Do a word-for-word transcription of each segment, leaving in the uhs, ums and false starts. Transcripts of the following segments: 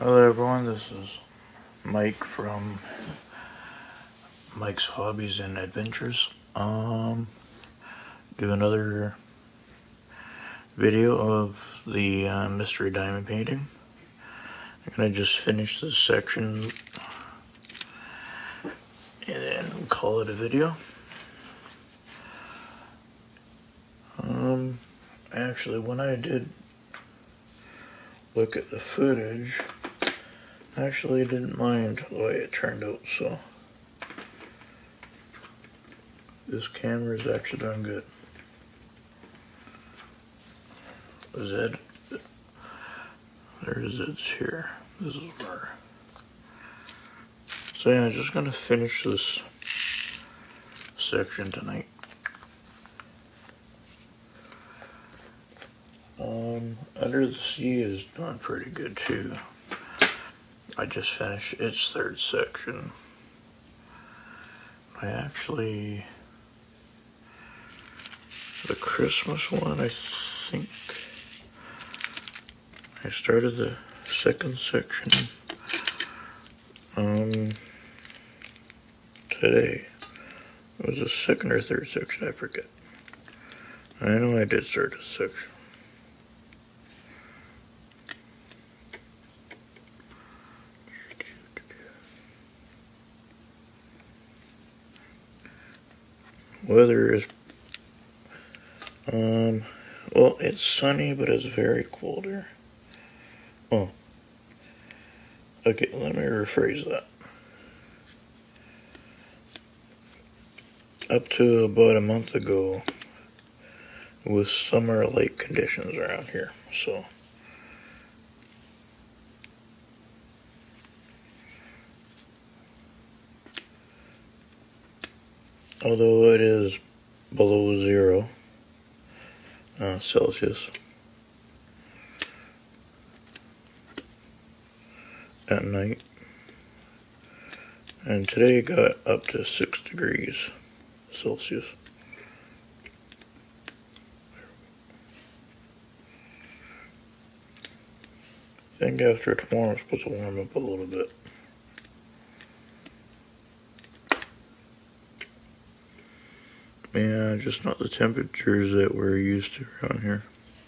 Hello everyone, this is Mike from Mike's Hobbies and Adventures. Um, do another video of the uh, mystery diamond painting. I'm gonna just finish this section and then call it a video. Um, actually, when I did look at the footage, I actually didn't mind the way it turned out, so this camera is actually done good. Zed, there's Zed's here. This is where. So yeah, I'm just gonna finish this section tonight. Um, Under the Sea is done pretty good too. I just finished its third section. I actually, the Christmas one, I think I started the second section um, today. It was the second or third section, I forget. I know I did start a section. Weather is, um, well, it's sunny, but it's very cold here. Oh, okay, let me rephrase that. Up to about a month ago, it was summer-like conditions around here, so. Although it is below zero uh, Celsius at night, and today it got up to six degrees Celsius. I think after tomorrow it's supposed to warm up a little bit. Yeah, just not the temperatures that we're used to around here.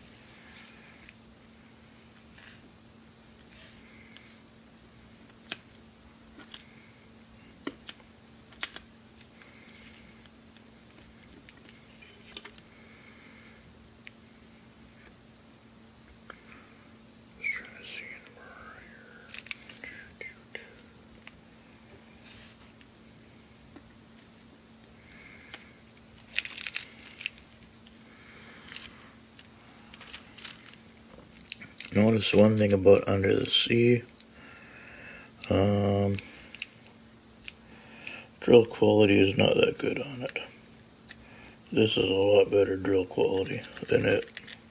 Notice one thing about Under the Sea. Um, drill quality is not that good on it. This is a lot better drill quality than it.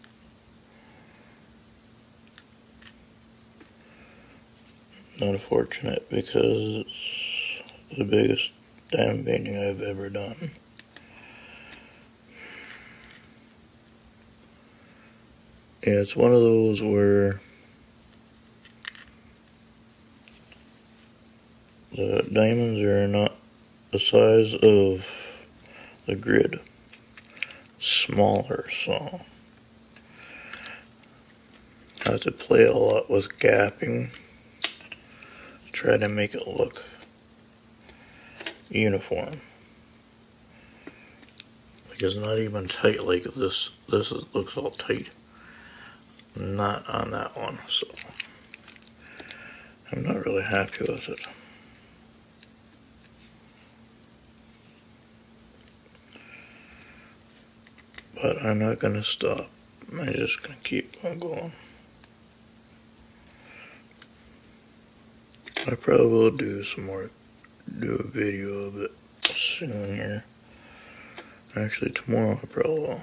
Unfortunate because it's the biggest diamond painting I've ever done. Yeah, it's one of those where the diamonds are not the size of the grid, smaller, so I have to play a lot with gapping to try to make it look uniform. Like it's not even tight like this. This is, looks all tight. Not on that one, so I'm not really happy with it. But I'm not gonna stop. I'm just gonna keep on going. I probably will do some more, do a video of it soon here. Actually, tomorrow I probably will.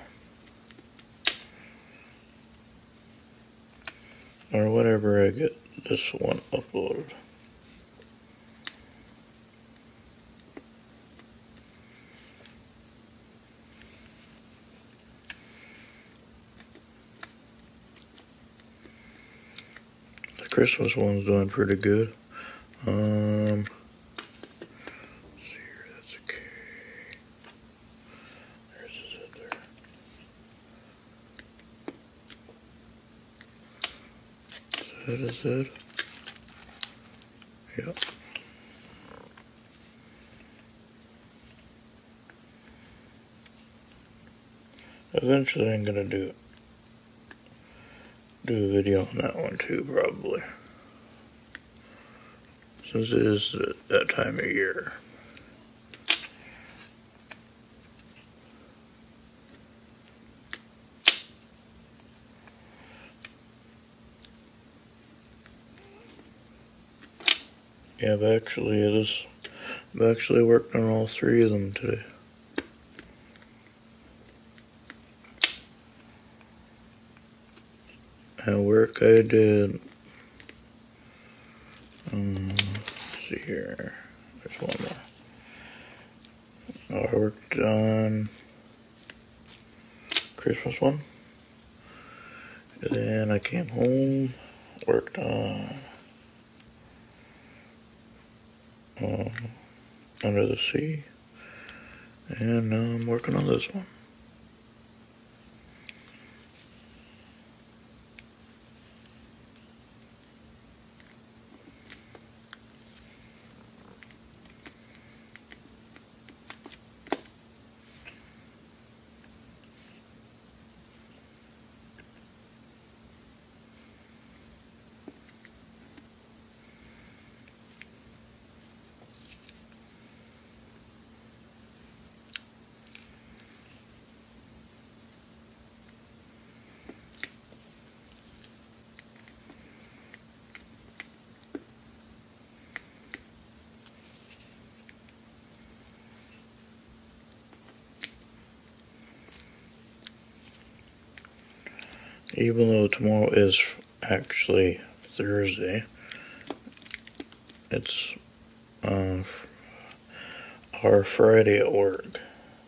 Or whenever I get this one uploaded. The Christmas one's doing pretty good. Um, let's see here, that's a K. There's a Z there. Is that a Z? Yep. Eventually I'm gonna do do a video on that one too, probably. Since it is that time of year. Yeah, I've actually, it is, I've actually worked on all three of them today. At work I did, um, let's see here, there's one more. I worked on Christmas one, and then I came home, worked on um, Under the Sea, and now I'm working on this one. Even though tomorrow is actually Thursday, it's uh, our Friday at work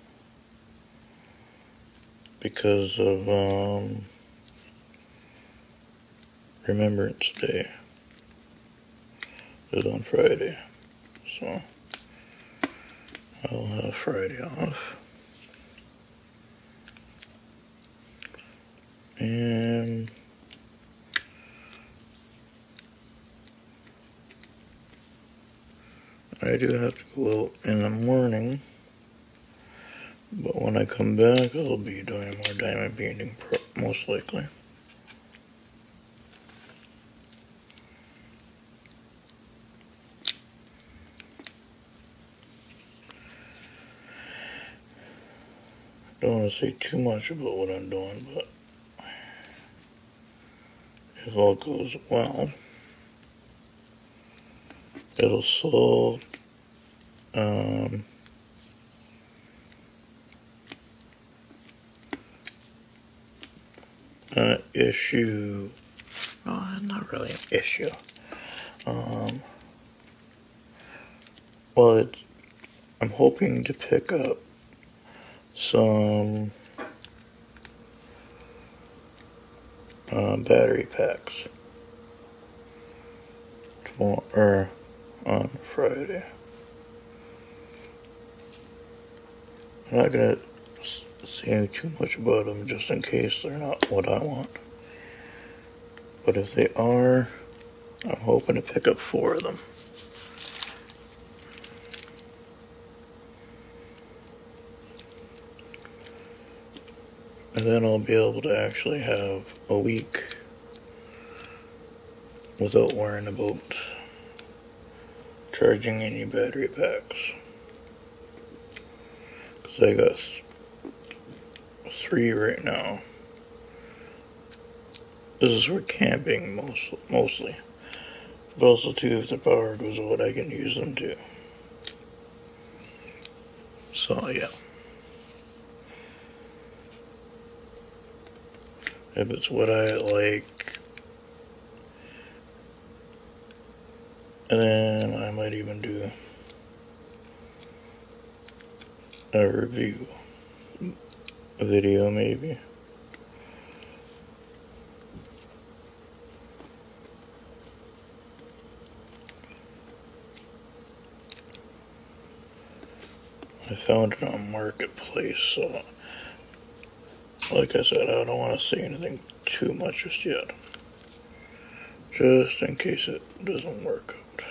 because of um, Remembrance Day is on Friday, so I'll have Friday off. And I do have to go out in the morning, but when I come back I'll be doing more diamond painting, most likely. Don't want to say too much about what I'm doing, but if all goes well, it'll solve um, an issue. No, not really an issue. Um, well, it's, I'm hoping to pick up some uh, battery packs tomorrow, or on Friday. I'm not gonna say too much about them just in case they're not what I want. But if they are, I'm hoping to pick up four of them. And then I'll be able to actually have a week without worrying about charging any battery packs. Because I got three right now. This is for camping most, mostly. But also too, if the power goes out, I can use them too. So yeah. If it's what I like, and then I might even do a review a video maybe. I found it on Marketplace, so like I said, I don't want to say anything too much just yet, just in case it doesn't work out.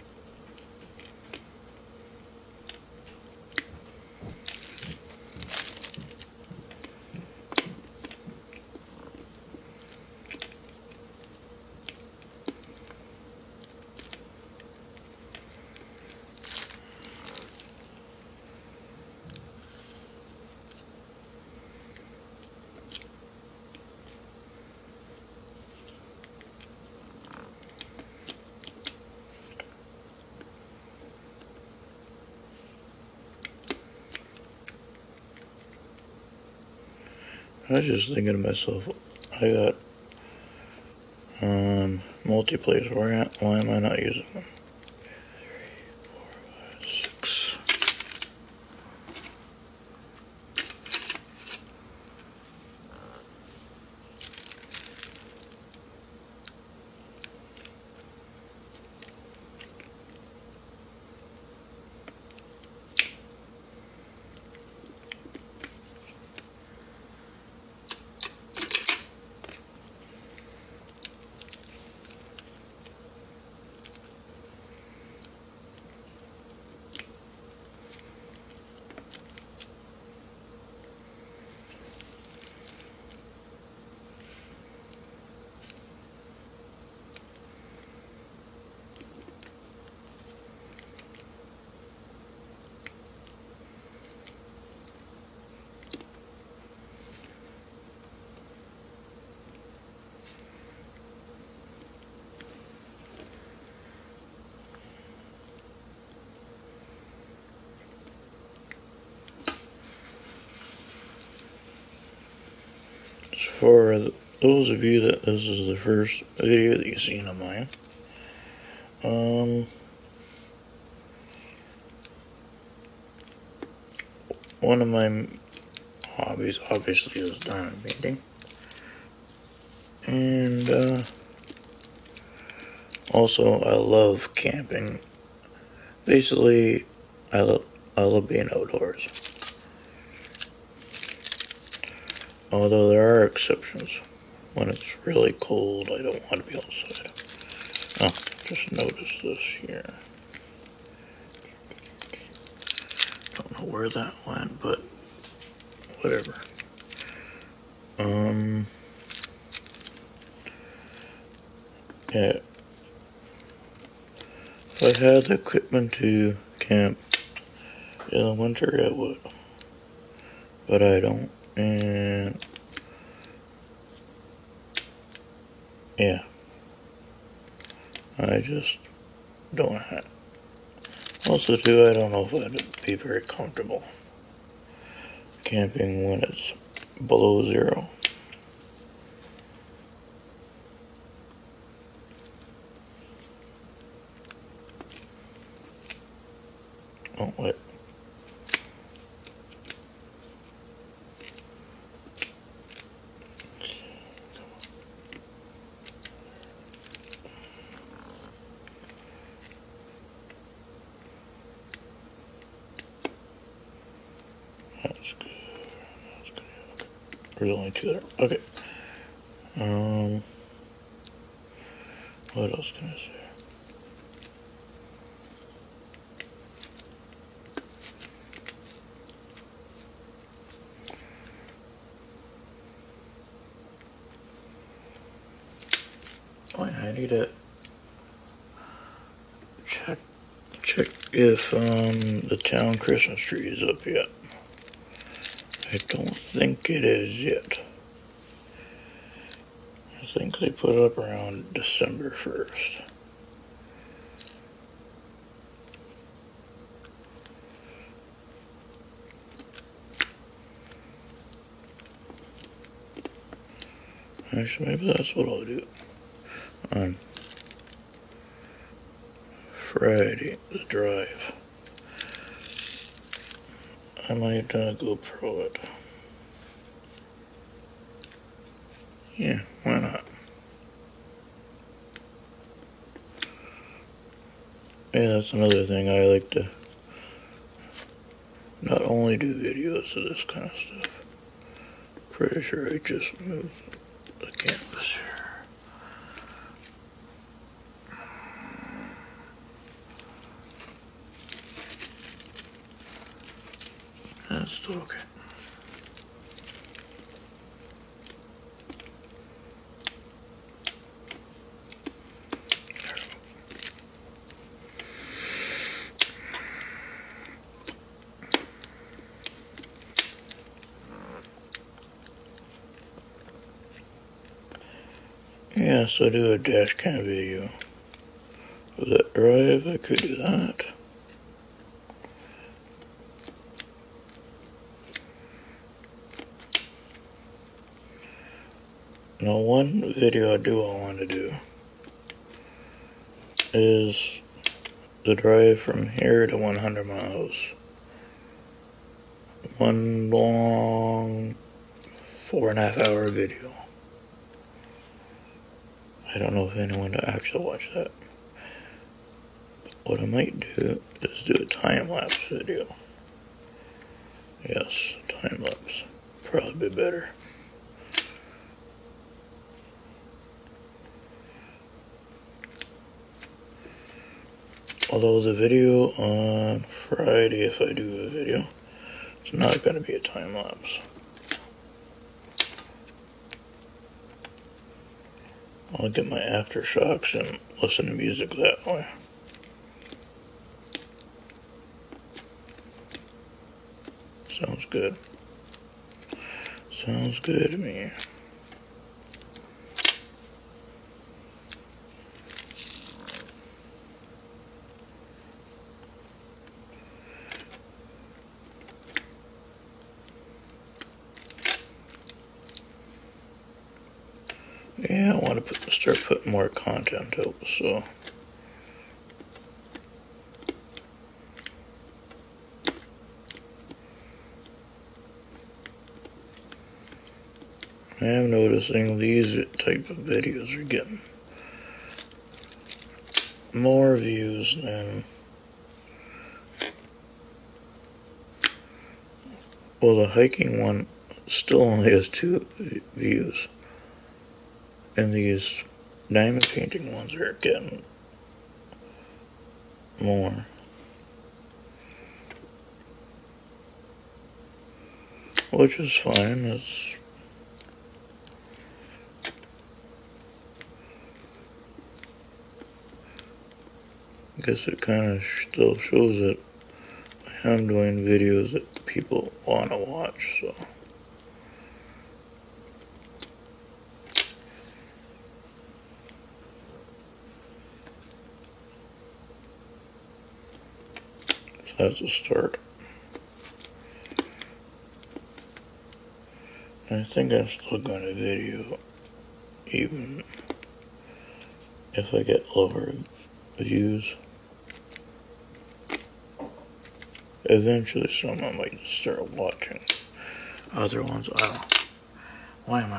I was just thinking to myself, I got um, multiplays. Why, why am I not using them? Four, five, six. For those of you that this is the first video that you've seen of mine, um, one of my hobbies obviously is diamond painting, and uh, also I love camping. Basically, I love, I love being outdoors. Although there are exceptions. When it's really cold, I don't want to be outside. Oh, just noticed this here. Don't know where that went, but whatever. Um, yeah. If I had the equipment to camp in the winter, I would. But I don't. And yeah, I just don't have. Also, too, I don't know if I'd be very comfortable camping when it's below zero. Oh, wait. That's good. That's good. There's only two there. Okay. Um, what else can I say? Oh, yeah, I need to check check if um the town Christmas tree is up yet. I don't think it is yet. I think they put it up around December first. Actually, maybe that's what I'll do. On Friday, the drive, I might uh, GoPro it. Yeah, why not? Yeah, that's another thing I like to not only do videos of this kind of stuff. Pretty sure I just moved the canvas here. That's still okay. Yeah, so do a dash cam video. With that drive, I could do that. Now, one video I do want to do is the drive from here to one hundred miles. One long four and a half hour video. I don't know if anyone will actually watch that. What I might do is do a time-lapse video. Yes, time-lapse. Probably be better. Although the video on Friday, if I do a video, it's not going to be a time-lapse. I'll get my aftershocks and listen to music that way. Sounds good. Sounds good to me. Yeah, I want to put, start putting more content out, so. I am noticing these type of videos are getting more views than, well, the hiking one still only has two views. And these diamond painting ones are getting more. Which is fine. It's I guess it kind of still shows that I am doing videos that people want to watch, so. That's a start. I think I'm still going to video even if I get lower views. Eventually someone might start watching other ones. I don't. Why am I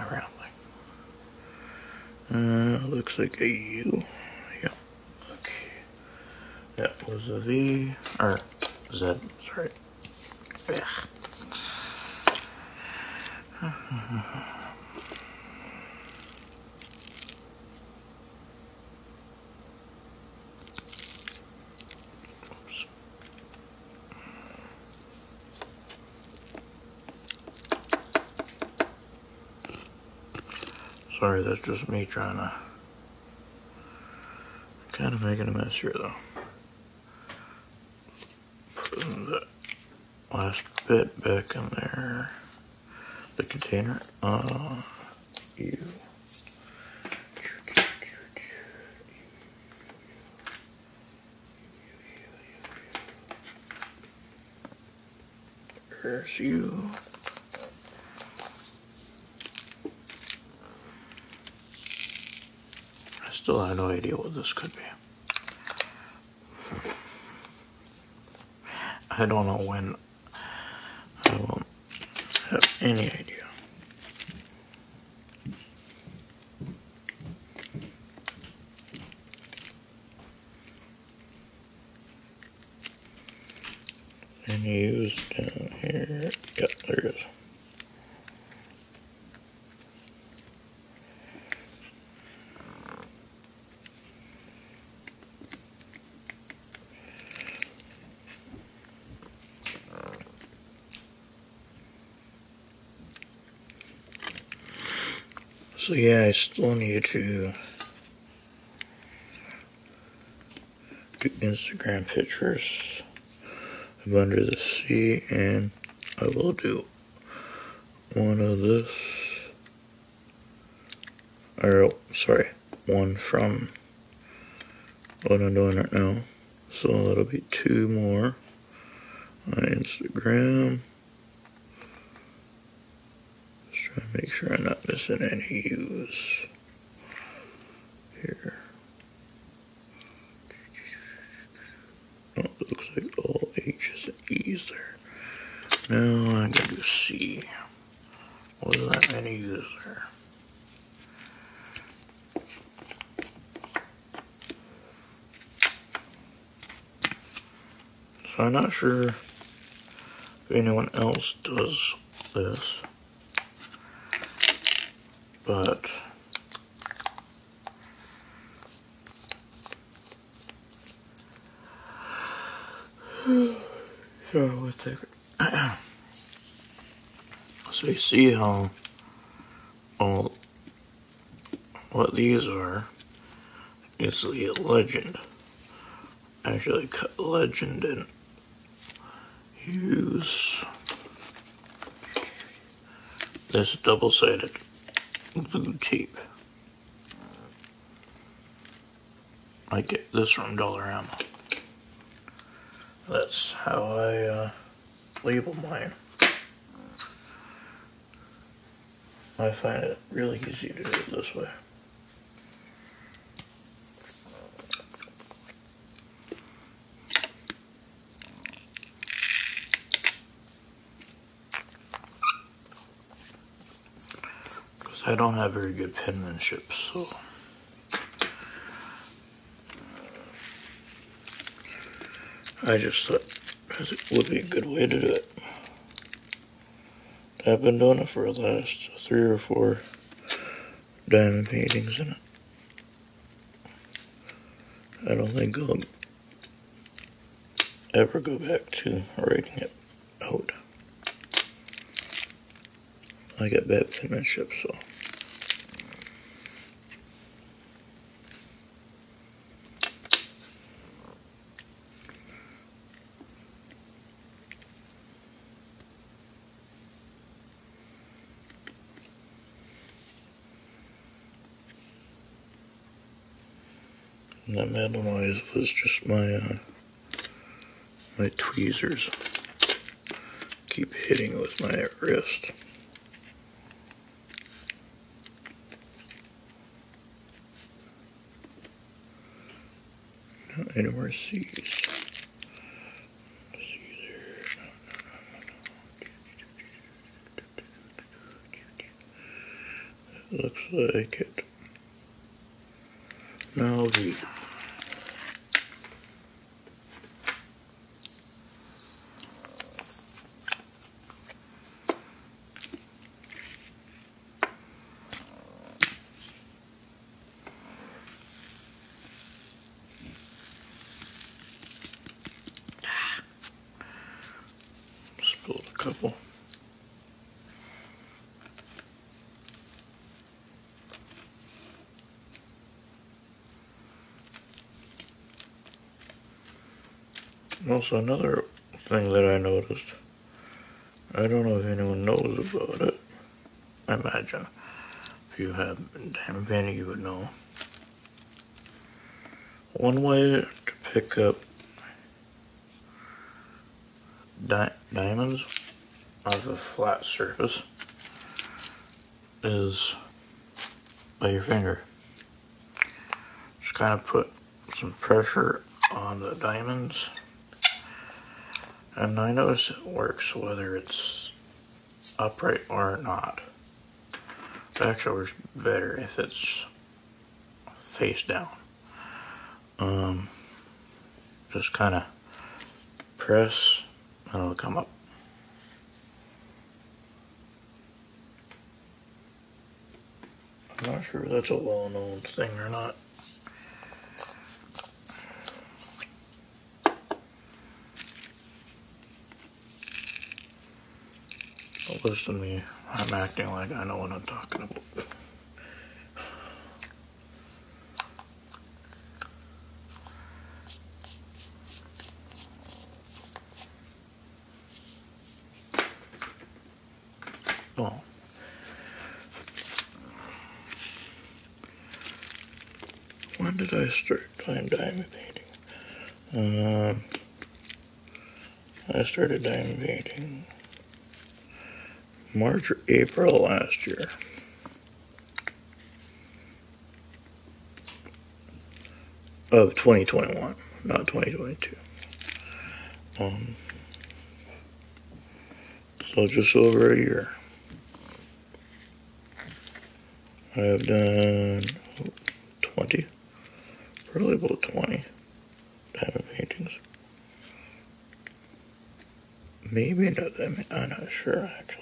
rambling? Uh, looks like a U. Yeah. Okay. That was a V, or Z, sorry. Ugh. Oops. Sorry, that's just me trying to kind of making a mess here, though. Putting the last bit back in there. The container. Uh, you. There's you. I still have no idea what this could be. I don't know when I won't have any idea. Yeah, any use down here? Yep, there is. So yeah, I still need to do Instagram pictures of Under the Sea, and I will do one of this, or sorry, one from what I'm doing right now. So that'll be two more on Instagram. Just trying to make sure I'm not missing any U's here. Oh, it looks like all H's and E's there. Now I'm going to C. Wasn't that many U's there? So I'm not sure if anyone else does this, but sorry, one second. So you see how all what these are is the legend. Actually cut legend and use this double-sided blue tape. I get this from Dollarama. That's how I uh, label mine. I find it really easy to do it this way. Because I don't have very good penmanship, so I just thought it would be a good way to do it. I've been doing it for the last three or four diamond paintings in it. I don't think I'll ever go back to writing it out. I got bad penmanship, so. And that metal noise was just my uh, my tweezers. Keep hitting with my wrist. Not any more C's. See there. It looks like it. Now the spilled a couple. Also, another thing that I noticed, I don't know if anyone knows about it. I imagine if you have been diamond painting, you would know. One way to pick up di diamonds off a flat surface is by your finger. Just kind of put some pressure on the diamonds. And I notice it works whether it's upright or not. It actually works better if it's face down. Um, just kind of press and it'll come up. I'm not sure if that's a well-known thing or not. But listen to me, I'm acting like I know what I'm talking about. Oh. When did I start doing diamond painting? Um, I started diamond painting March or April last year. Of twenty twenty-one, not twenty twenty-two. Um, so just over a year. I have done twenty, probably about twenty diamond paintings. Maybe not that many, I'm not sure actually.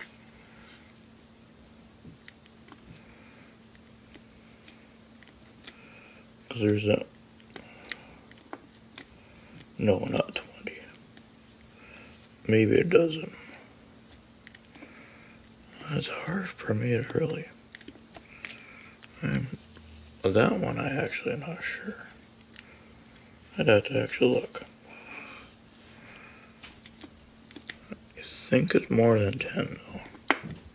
Because there's that, no, not twenty. Maybe a dozen. That's hard for me to really. I'm, that one I actually am not sure. I'd have to actually look. I think it's more than ten though.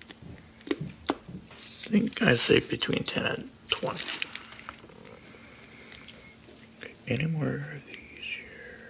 I think I say between ten and twenty. Okay, any more of these here?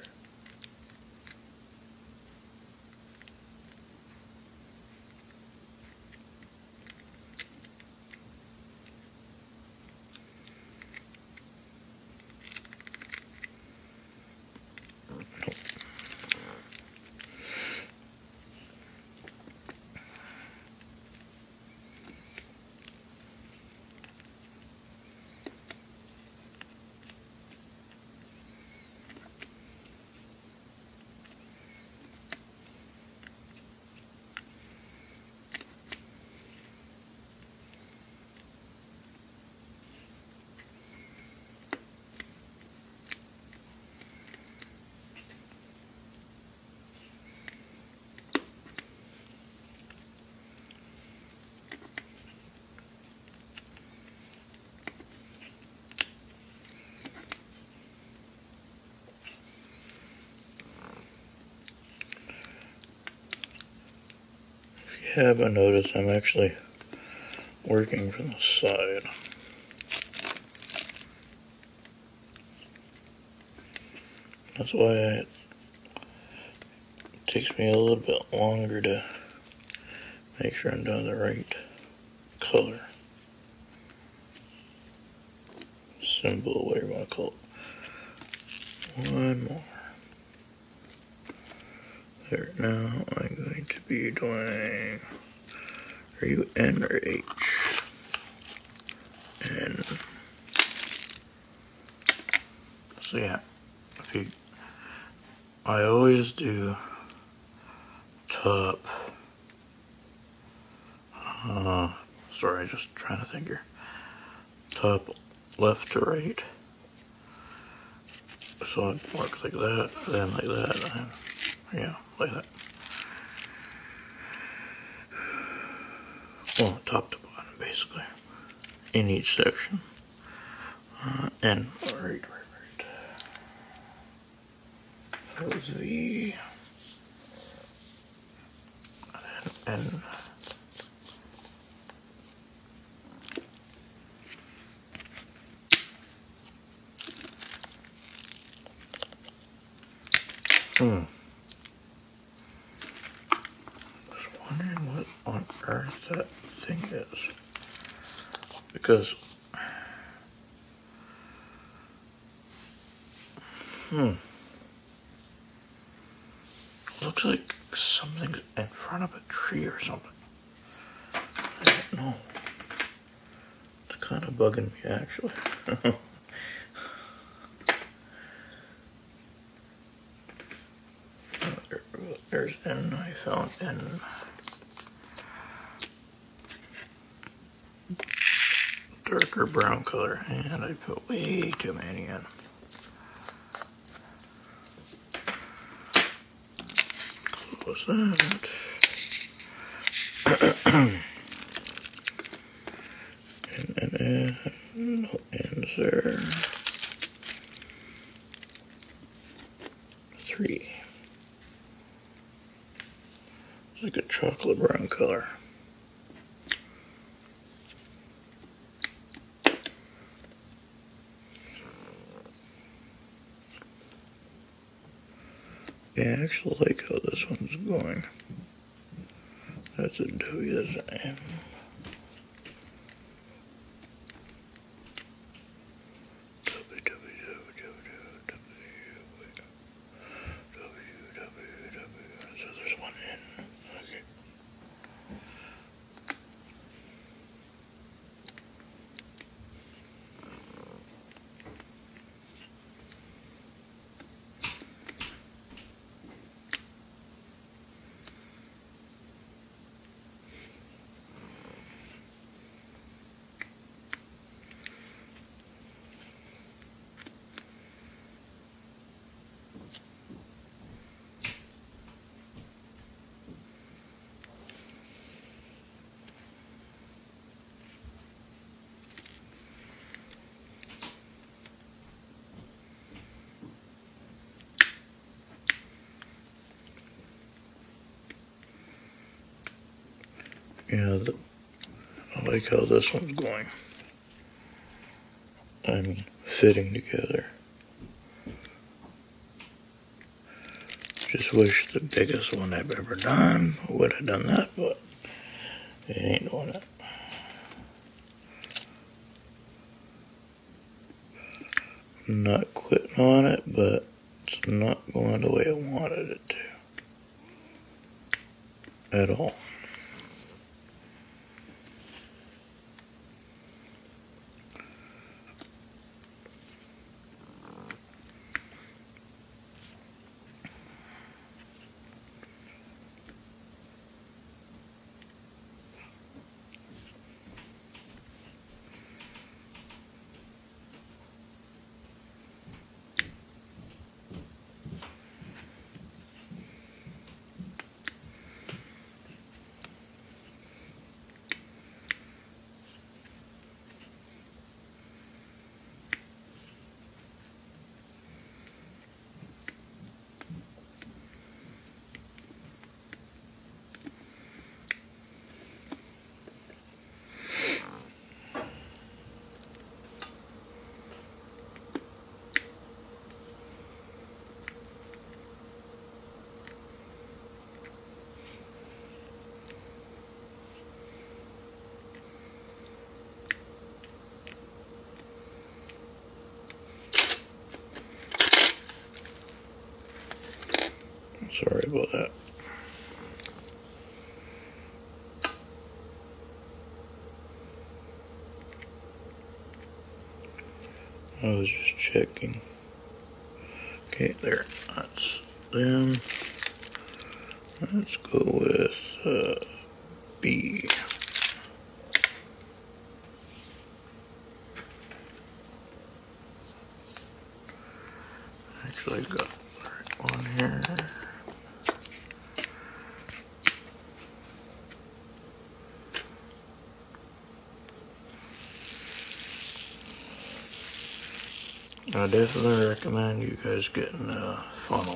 If you haven't noticed, I'm actually working from the side. That's why it takes me a little bit longer to make sure I'm doing the right color. Symbol, whatever you want to call it. One more. There, now I'm going to be doing, are you N or H? N. So yeah, if you, I always do top, uh, sorry, just trying to think here, top left to right. So it works like that, then like that, and yeah, like that. Well, top to bottom, basically, in each section. Uh, and right, right, right. That was V. And, and hmm. Just wondering what on earth that thing is. Because, hmm. Looks like something's in front of a tree or something. I don't know. It's kind of bugging me, actually. colors, and I found in darker brown color, and I put way too many in. Close that. And then add no ends there. Three. It's like a chocolate brown color. Yeah, I actually like how this one's going. That's a W, that's an M. W, W, W, W, W, W, W, W. So there's one in. Okay. Yeah, the, I like how this one's going. I mean, fitting together. Just wish the biggest one I've ever done would have done that, but it ain't doing it. I'm not quitting on it, but it's not going the way I wanted it to. At all. Sorry about that. I was just checking. Okay, there. That's them. Let's go with uh, B. Actually, I got the right one here. I definitely recommend you guys getting a funnel.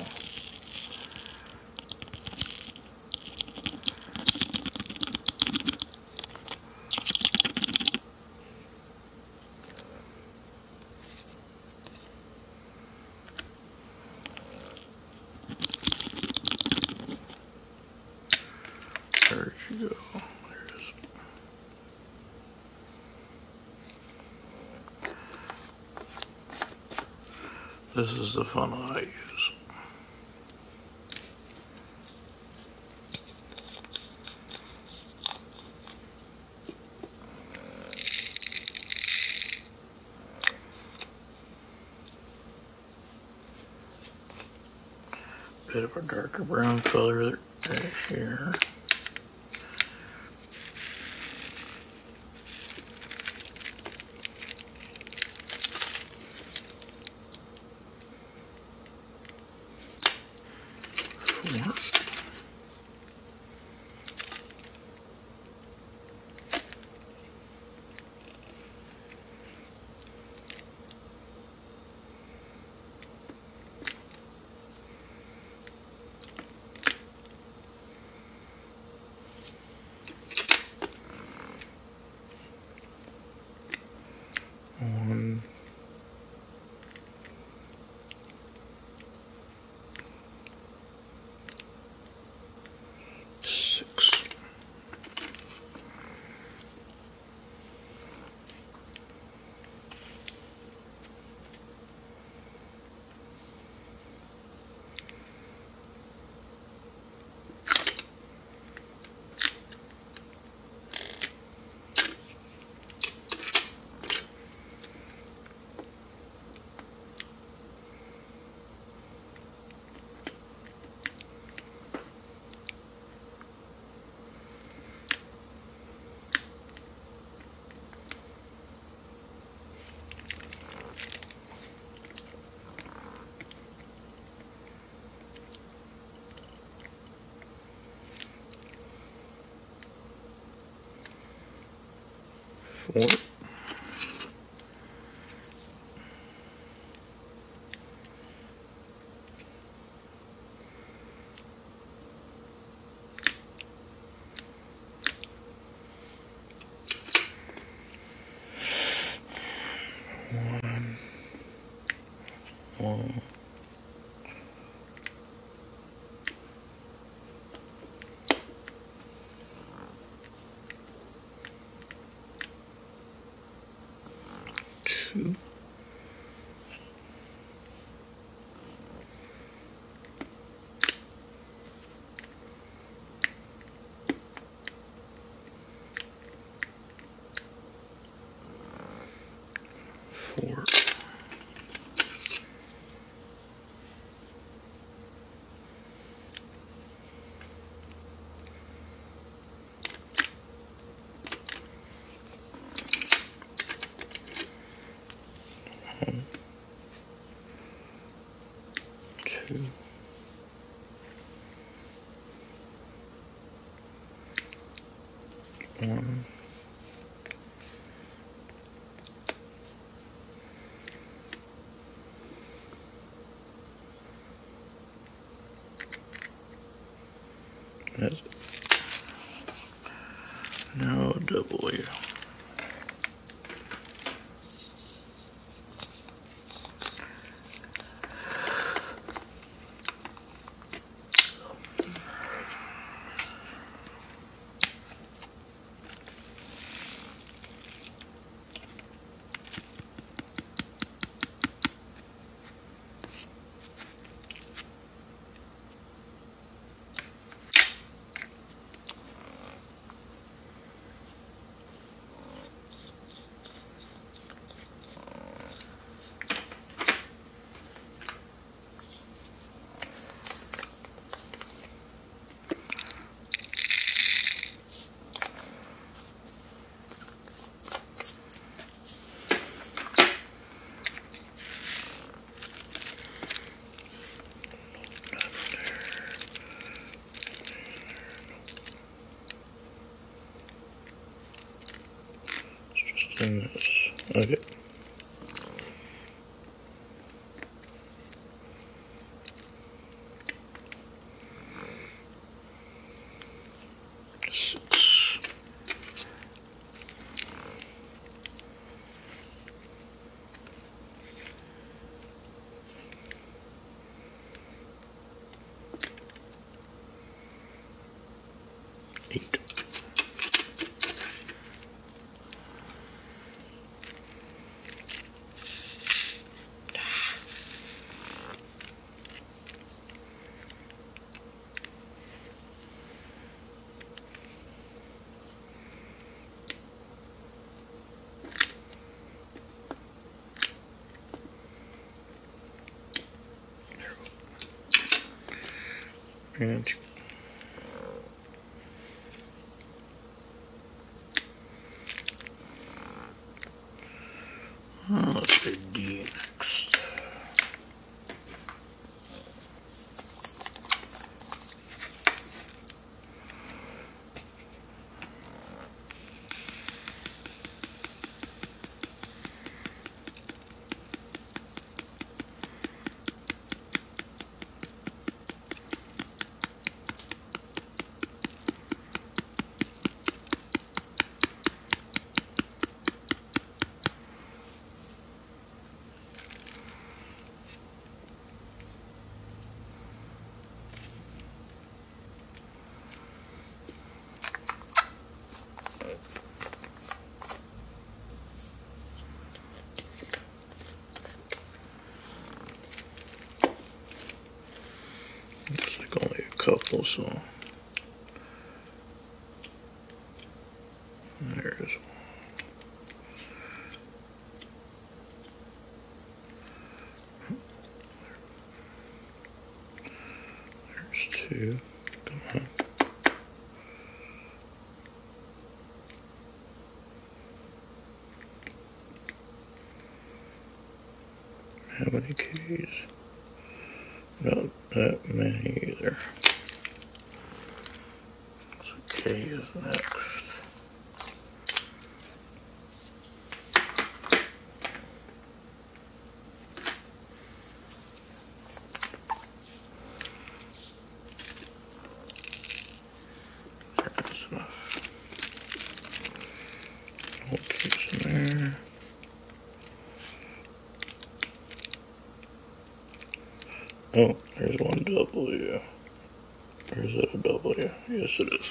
There she go. There it is. This is the funnel I use. Bit of a darker brown color right here. Four. One, six, four, one, one, two, four, one, two, one, that's it. Now W. And this. Okay. Six. Eight. And Also, there's there's two. Come on. How many K's? Not that many either. So K is next. That's enough. Hold K's in there. Oh, there's one W. Or is it a W? Yes, it is.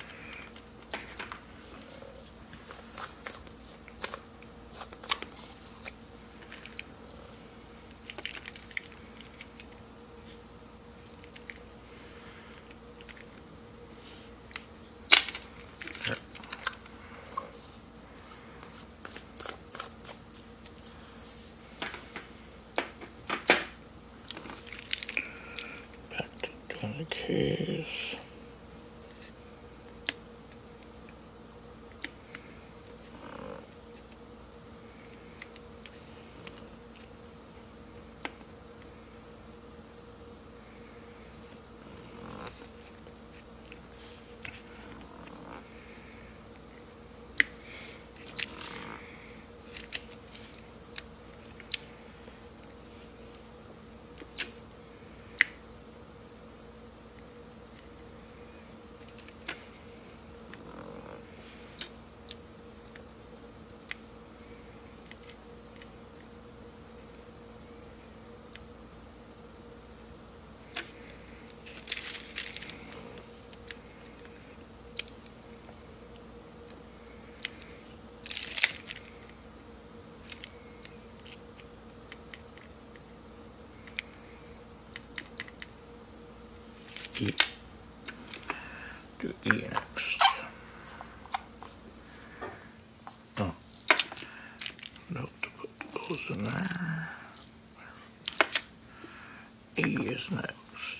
Back to doing the K's. E. Do E next. Oh. Note to put those in there. E is next.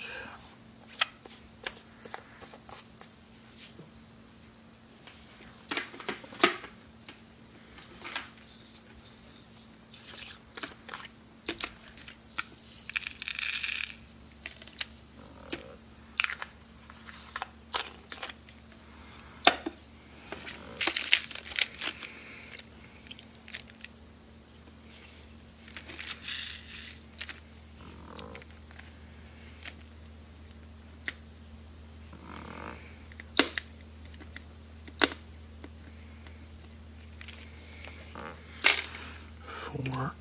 Four.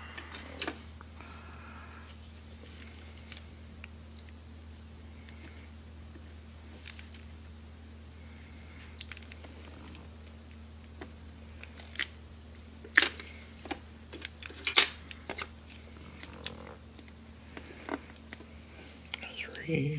Three.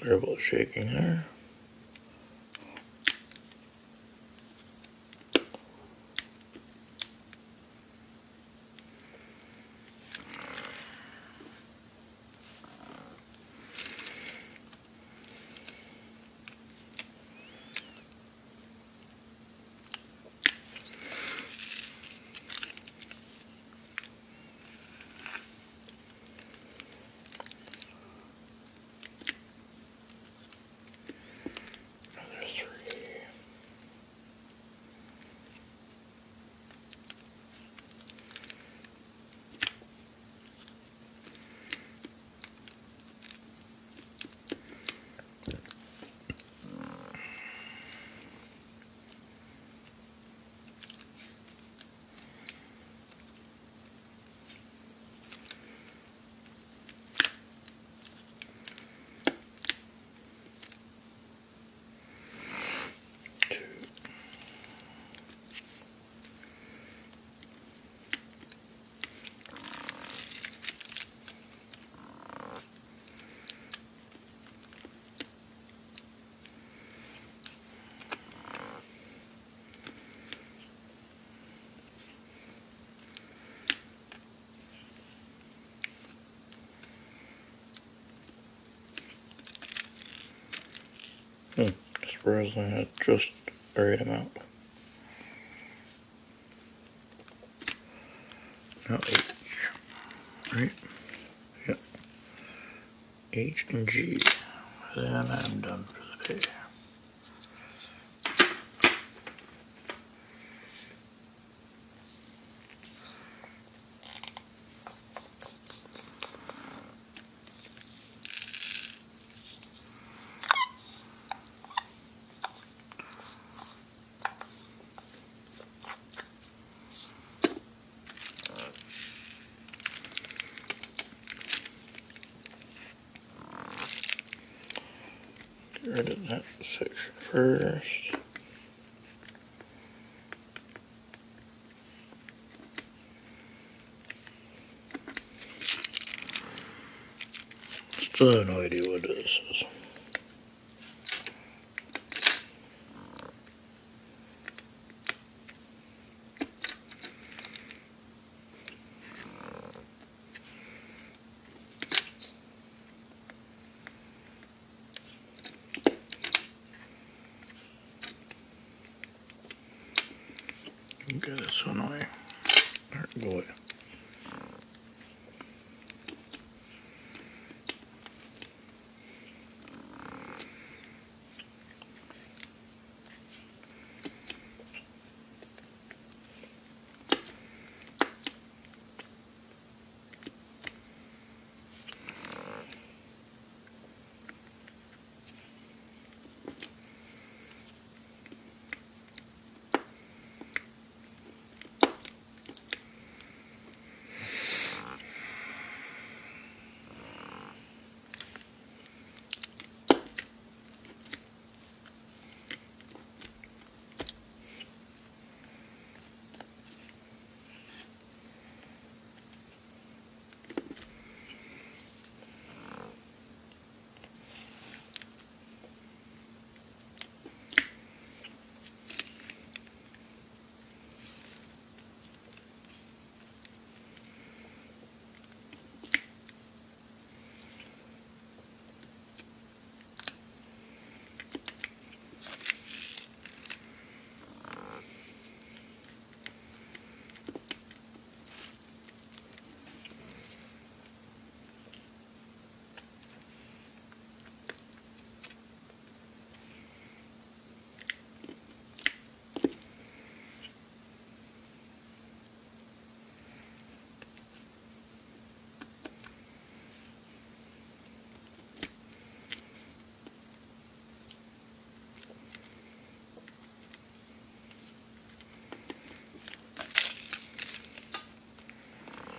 Sorry about shaking there. Hmm, surprisingly, had just the right amount. Now H, right? Yep. H and G. Then I'm done for the day. Get rid of that section first. Still have no idea what this is. Get this one away. There, go away.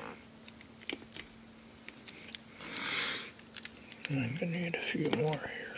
I'm gonna need a few more here.